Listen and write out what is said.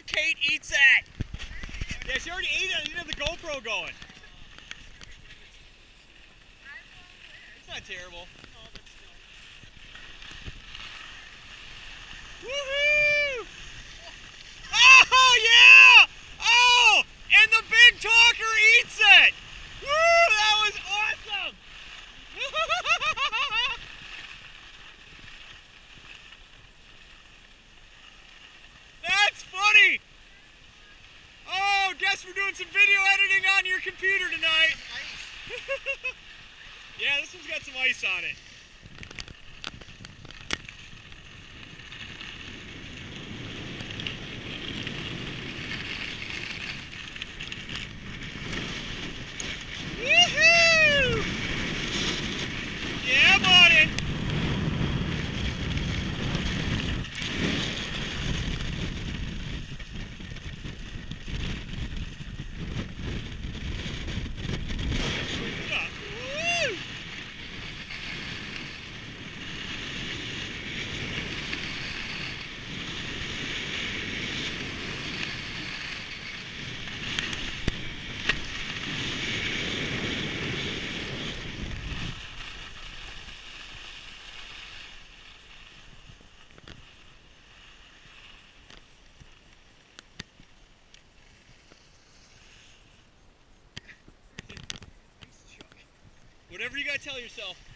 Kate eats that. Yeah, she already ate it. I didn't have the GoPro going. It's not terrible. Woohoo! Oh, yeah! Oh! And the big talker eats it! Woo! That was awesome! That's funny! Oh, guess we're doing some video editing on your computer tonight. Yeah, this one's got some ice on it. Woohoo! Yeah, buddy! Woo! Whatever you gotta tell yourself.